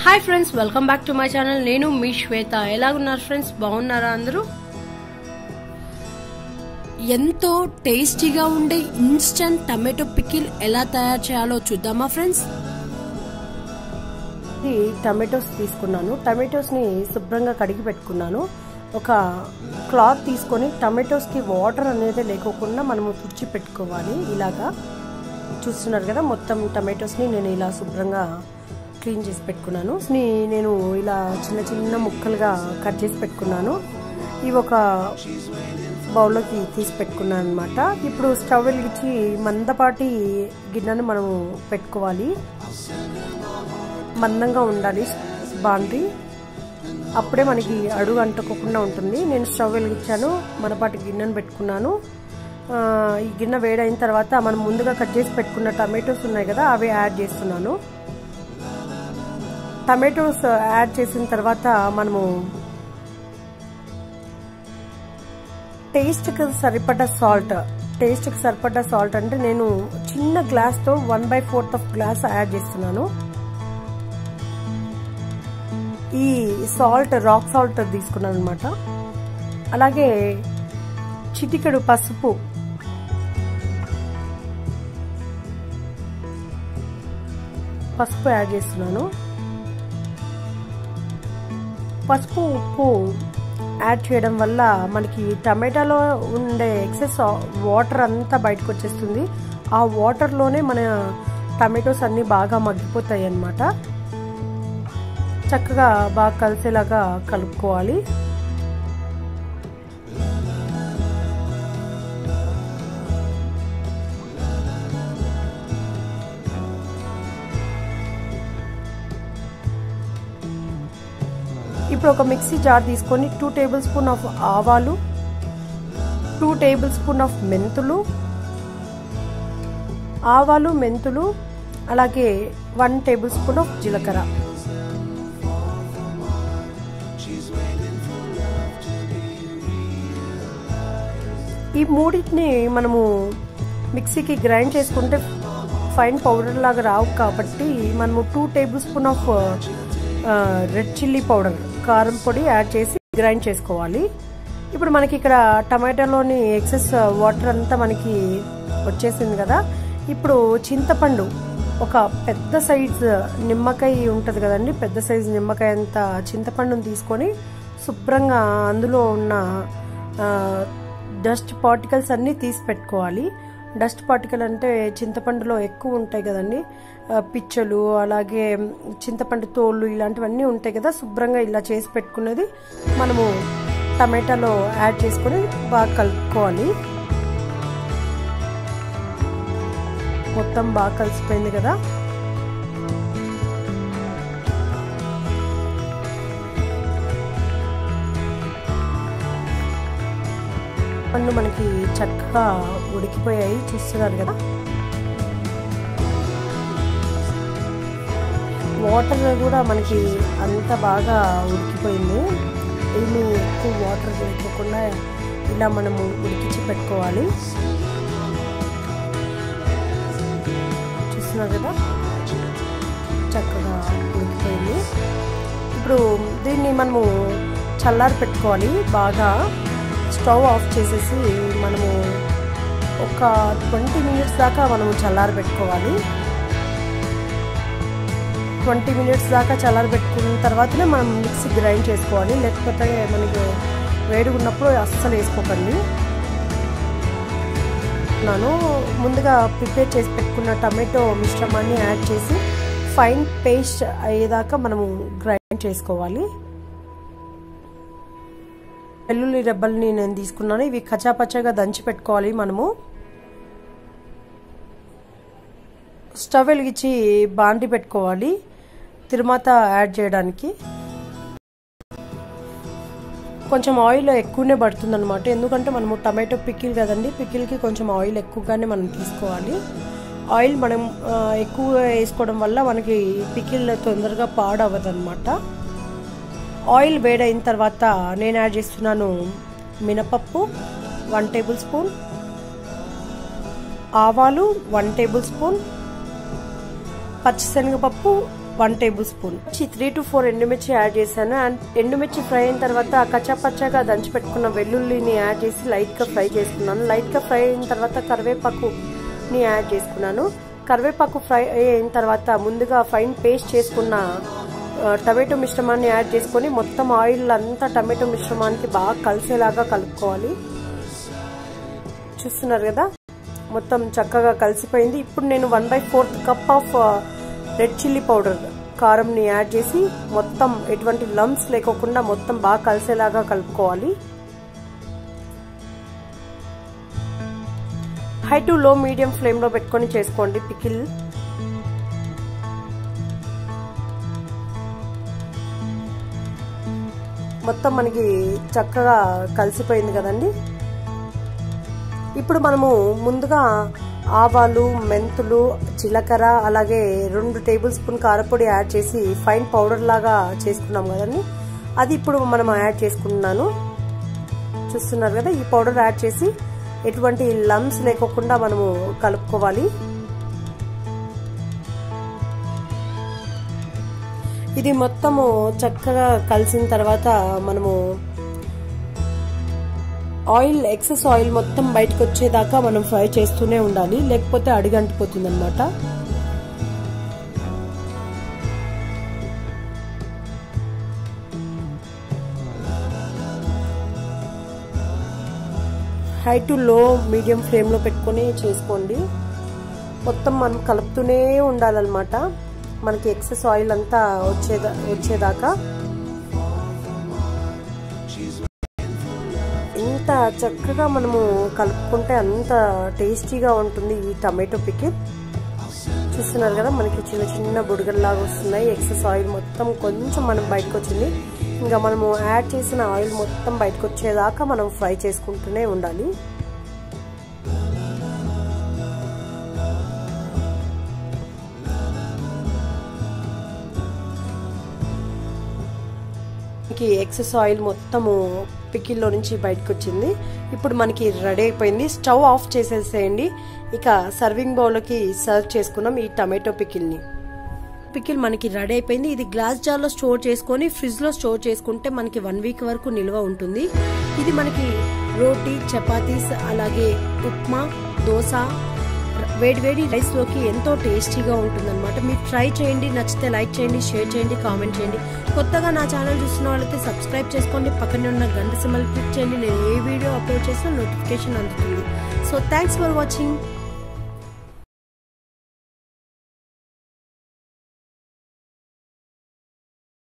Hi friends, welcome back to my channel. నేను మీ శ్వేత. ఎలాగున్నారు friends? బాగున్నారా అందరూ? ఎంతో టేస్టీగా ఉండే ఇన్స్టంట్ టమాటో పికిల్ ఎలా తయారు చేయాలో చూద్దామా ఫ్రెండ్స్? ఇది టమాటోస్ తీసుకున్నాను. టమాటోస్ ని శుభ్రంగా కడిగి పెట్టుకున్నాను. ఒక క్లాత్ తీసుకొని టమాటోస్ కి వాటర్ అనేది లేకోకుండా మనము తుడిచి పెట్టుకోవాలి. ఇలాగా చూస్తున్నారు కదా, మొత్తం టమాటోస్ ని నేను ఇలా శుభ్రంగా క్లీన్ చేసి పెట్టుకున్నాను. నేను ఇలా చిన్న చిన్న ముక్కలుగా కట్ చేసి పెట్టుకున్నాను. ఇవి ఒక బౌల్లోకి తీసి పెట్టుకున్నాను అనమాట. ఇప్పుడు స్టవ్ వెలిగించి మందపాటి గిన్నెను మనము పెట్టుకోవాలి. మందంగా ఉండాలి బాండ్రీ, అప్పుడే మనకి అడుగు అంటుకోకుండా ఉంటుంది. నేను స్టవ్ వెలిగించాను, మందపాటి గిన్నెను పెట్టుకున్నాను. ఈ గిన్నె వేడైన తర్వాత మనం ముందుగా కట్ చేసి పెట్టుకున్న టమాటోస్ ఉన్నాయి కదా, అవి యాడ్ చేస్తున్నాను. టమాటోస్ యాడ్ చేసిన తర్వాత మనము టేస్ట్కి సరిపడ్డ సాల్ట్ అంటే నేను చిన్న గ్లాస్తో 1/4 గ్లాస్ యాడ్ చేస్తున్నాను. ఈ సాల్ట్ రాక్ సాల్ట్ తీసుకున్నాను అనమాట. అలాగే చిటికెడు పసుపు, యాడ్ చేస్తున్నాను. పసుపు ఉప్పు యాడ్ చేయడం వల్ల మనకి టమాటాలో ఉండే ఎక్సెస్ వాటర్ అంతా బయటకు వచ్చేస్తుంది. ఆ వాటర్లోనే మన టమాటోస్ అన్నీ బాగా మగ్గిపోతాయి అన్నమాట. చక్కగా బాగా కలిసేలాగా కలుపుకోవాలి. ఇప్పుడు ఒక మిక్సీ జార్ తీసుకొని 2 టేబుల్ స్పూన్ ఆఫ్ ఆవాలు, 2 టేబుల్ స్పూన్ ఆఫ్ మెంతులు, అలాగే 1 టేబుల్ స్పూన్ ఆఫ్ జీలకర్ర, ఈ మూడింటిని మనము మిక్సీకి గ్రైండ్ చేసుకుంటే ఫైన్ పౌడర్ లాగా రావు కాబట్టి మనము 2 tablespoon of red chilli powder, కారం పొడి యాడ్ చేసి గ్రైండ్ చేసుకోవాలి. ఇప్పుడు మనకి ఇక్కడ టమాటాలోని ఎక్సెస్ వాటర్ అంతా మనకి వచ్చేసింది కదా. ఇప్పుడు చింతపండు, ఒక పెద్ద సైజ్ నిమ్మకాయ ఉంటుంది కదండి, పెద్ద సైజ్ నిమ్మకాయ అంత చింతపండుని తీసుకొని శుభ్రంగా అందులో ఉన్న డస్ట్ పార్టికల్స్ అన్నీ తీసి పెట్టుకోవాలి. డస్ట్ పార్టికల్ అంటే చింతపండులో ఎక్కువ ఉంటాయి కదండి, పిచ్చలు, అలాగే చింతపండు తోళ్ళు, ఇలాంటివన్నీ ఉంటాయి కదా. శుభ్రంగా ఇలా చేసి పెట్టుకున్నది మనము టమాటాలో యాడ్ చేసుకొని బాగా కలుపుకోవాలి. మొత్తం బాగా కలిసిపోయింది కదా. పండు మనకి చక్కగా ఉడికిపోయాయి, చూస్తున్నారు కదా. వాటర్ కూడా మనకి అంత బాగా ఉడికిపోయింది. ఏమి ఎక్కువ వాటర్ వేయకుండా ఇలా మనము ఉడికించి పెట్టుకోవాలి. చూస్తున్నారు కదా, చక్కగా ఉడికిపోయింది. ఇప్పుడు దీన్ని మనము చల్లారి పెట్టుకోవాలి. బాగా స్టవ్ ఆఫ్ చేసేసి మనము ఒక 20 మినిట్స్ దాకా మనము చల్లారి పెట్టుకోవాలి. 20 మినిట్స్ దాకా చల్లారి పెట్టుకున్న తర్వాతనే మనం మిక్సీ గ్రైండ్ చేసుకోవాలి. లేకపోతే మనకి వేడిగా ఉన్నప్పుడు అస్సలు వేసుకోకండి. నేను ముందుగా ప్రిపేర్ చేసి పెట్టుకున్న టమాటో మిశ్రమాన్ని యాడ్ చేసి ఫైన్ పేస్ట్ అయ్యేదాకా మనము గ్రైండ్ చేసుకోవాలి. వెల్లుల్లి రెబ్బల్ని నేను తీసుకున్నాను. ఇవి కచ్చాపచ్చాగా దంచి పెట్టుకోవాలి. మనము స్టవ్ వెలిగించి బాండి పెట్టుకోవాలి తిరువాత యాడ్ చేయడానికి. కొంచెం ఆయిల్ ఎక్కువనే పడుతుంది అనమాట, ఎందుకంటే మనము టమాటో పికిల్ కదండి, పికిల్కి కొంచెం ఆయిల్ ఎక్కువగానే మనం తీసుకోవాలి. ఆయిల్ మనం ఎక్కువ వేసుకోవడం వల్ల మనకి పికిల్ తొందరగా పాడవదు అనమాట. ఆయిల్ వేడైన తర్వాత నేను యాడ్ చేస్తున్నాను మినపప్పు 1 టేబుల్ స్పూన్, ఆవాలు 1 టేబుల్ స్పూన్, పచ్చిశనగపప్పు 1 టేబుల్ స్పూన్ 3 to 4 ఎండుమిర్చి యాడ్ చేశాను. అండ్ ఎండుమిర్చి ఫ్రై అయిన తర్వాత కచ్చాపచ్చాగా దంచి పెట్టుకున్న వెల్లుల్లిని యాడ్ చేసి లైట్ గా ఫ్రై చేసుకున్నాను. లైట్ గా ఫ్రై అయిన తర్వాత కరివేపాకుని యాడ్ చేసుకున్నాను. కరివేపాకు ఫ్రై అయిన తర్వాత ముందుగా ఫైన్ పేస్ట్ చేసుకున్న టమాటో మిశ్రమాన్ని యాడ్ చేసుకొని మొత్తం ఆయిల్ అంతా టమాటో మిశ్రమానికి బాగా కలిసేలాగా కలుపుకోవాలి. చూస్తున్నారు కదా, మొత్తం చక్కగా కలిసిపోయింది. ఇప్పుడు నేను 1/4 cup of red chilli powder కారంని యాడ్ చేసి మొత్తం ఎటువంటి లంప్స్ లేకోకుండా మొత్తం బాగా కలిసేలాగా కలుపుకోవాలి. High to low medium flame లో పెట్టుకొని చేసుకోండి పికిల్. మొత్తం మనకి చక్కగా కలిసిపోయింది కదండి. ఇప్పుడు మనము ముందుగా ఆవాలు, మెంతులు, జీలకర్ర అలాగే 2 టేబుల్ స్పూన్ కారపొడి యాడ్ చేసి ఫైన్ పౌడర్ లాగా చేసుకున్నాం కదండి. అది ఇప్పుడు మనం యాడ్ చేసుకుంటున్నాను. చూస్తున్నారు కదా, ఈ పౌడర్ యాడ్ చేసి ఎటువంటి లంప్స్ లేకోకుండా మనము కలుపుకోవాలి. ఇది మొత్తము చక్కగా కలిసిన తర్వాత మనము ఆయిల్, ఎక్సెస్ ఆయిల్ మొత్తం బయటకు వచ్చేదాకా మనం ఫ్రై చేస్తూనే ఉండాలి, లేకపోతే అడిగంటిపోతుంది అనమాట. High to low medium flame లో పెట్టుకొని చేసుకోండి. మొత్తం మనం కలుపుతూనే ఉండాలన్నమాట, మనకి ఎక్సెస్ ఆయిల్ అంతా వచ్చేదాకా. ఎంత చక్కగా మనము కలుపుకుంటే అంత టేస్టీగా ఉంటుంది ఈ టమాటో పికిల్. చూస్తున్నారు కదా, మనకి చిన్న చిన్న బుడగల్లాగా వస్తున్నాయి. ఎక్సెస్ ఆయిల్ మొత్తం కొంచెం మనం బయటకు వచ్చింది. ఇంకా మనము యాడ్ చేసిన ఆయిల్ మొత్తం బయటకు వచ్చేదాకా మనం ఫ్రై చేసుకుంటూనే ఉండాలి. ఎక్సెస్ ఆయిల్ మొత్తము పికిల్లో నుంచి బయటకు వచ్చింది. ఇప్పుడు మనకి రెడీ అయిపోయింది. స్టవ్ ఆఫ్ చేసేసేయండి. ఇక సర్వింగ్ బౌల్లోకి సర్వ్ చేసుకున్నాం ఈ టమాటో పికిల్ని. పికిల్ మనకి రెడీ అయిపోయింది. ఇది గ్లాస్ జార్లో స్టోర్ చేసుకొని ఫ్రిడ్జ్ లో స్టోర్ చేసుకుంటే మనకి 1 వీక్ వరకు నిల్వ ఉంటుంది. ఇది మనకి రోటీ, చపాతీస్ అలాగే ఉప్మా, దోశ, వేడివేడి రైస్ లోకి ఎంతో టేస్టీగా ఉంటుందన్నమాట. మీరు ట్రై చేయండి. నచ్చితే లైక్ చేయండి, షేర్ చేయండి, కామెంట్ చేయండి. కొత్తగా నా ఛానల్ చూస్తున్న వాళ్ళకి సబ్స్క్రైబ్ చేసుకోండి. పక్కనే ఉన్న గంట సింబల్ క్లిక్ చేయండి. నేను ఏ వీడియో అప్లోడ్ చేసినా నోటిఫికేషన్ అందుతుంది. So thanks for watching.